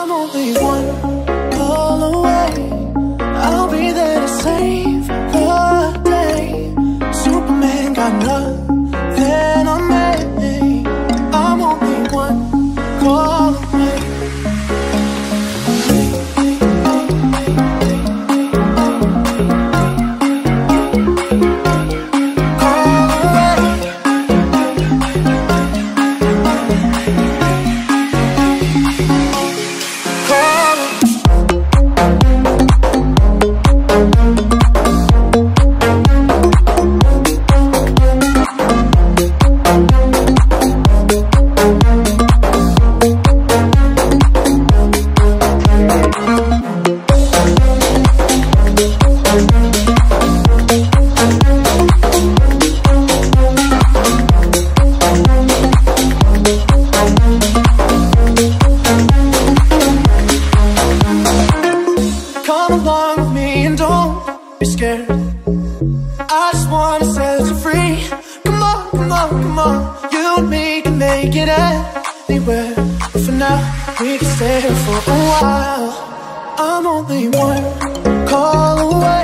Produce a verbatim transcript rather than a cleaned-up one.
I'm only one call away. I'll be there to save the day. Superman got nothing on me. I'm only one call away. Come along with me and don't be scared. I just wanna set you free. Come on, come on, come on. You and me can make it anywhere. But for now, we can stay here for a while. I'm only one call away.